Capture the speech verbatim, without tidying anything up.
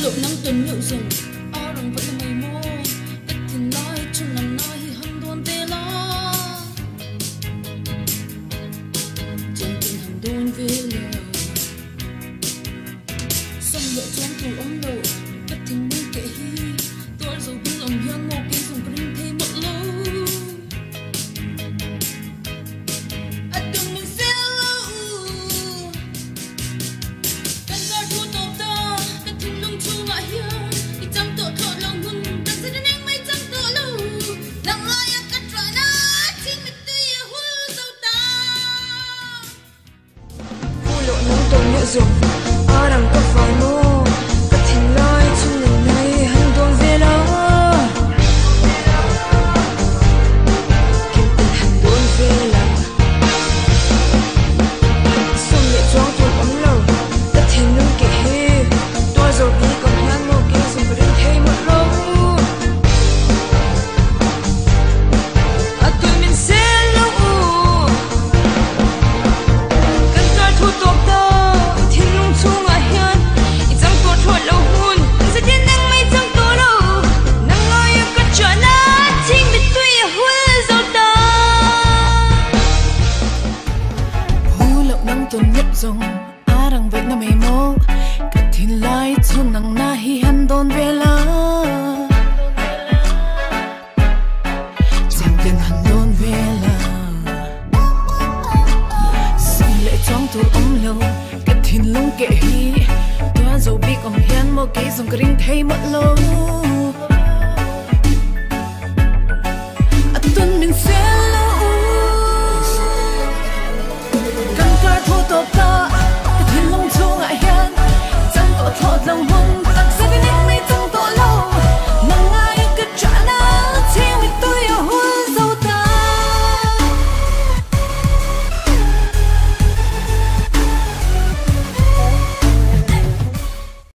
lộ nắng tuần nhậu rừng ao đồng vẫn là mây mô cách thì nói chung nằm nói thì hân đôn tê lo trên tình hầm đôn về lờ sông lệ trong thủ ống lộ cách thì muốn kể hi tôi rồi cũng lòng hiên một cái dùng cái đinh thêm một lâu dùng ở đằng có phải mô cất thành lời trong lần này hành tuồng về đó kiếm tình hành tuồng về là xong nhẹ choáng tuồng ấm lâu cất thành nâng kể hê tôi rồi đi còn hắn mô kia dùng vào đến thay một lâu à tụi mình sẽ lâu cần coi thu tục đó tuần nhấp rồng á đang vậy na mày mô cất thì lại chôn nắng na hi han đôn về la chẳng cần han đôn về la sông lệ trong tu ống lâu cất thì lung kệ hi toa dầu bi còn hiền mô kỹ dùng cái ring thay mất lâu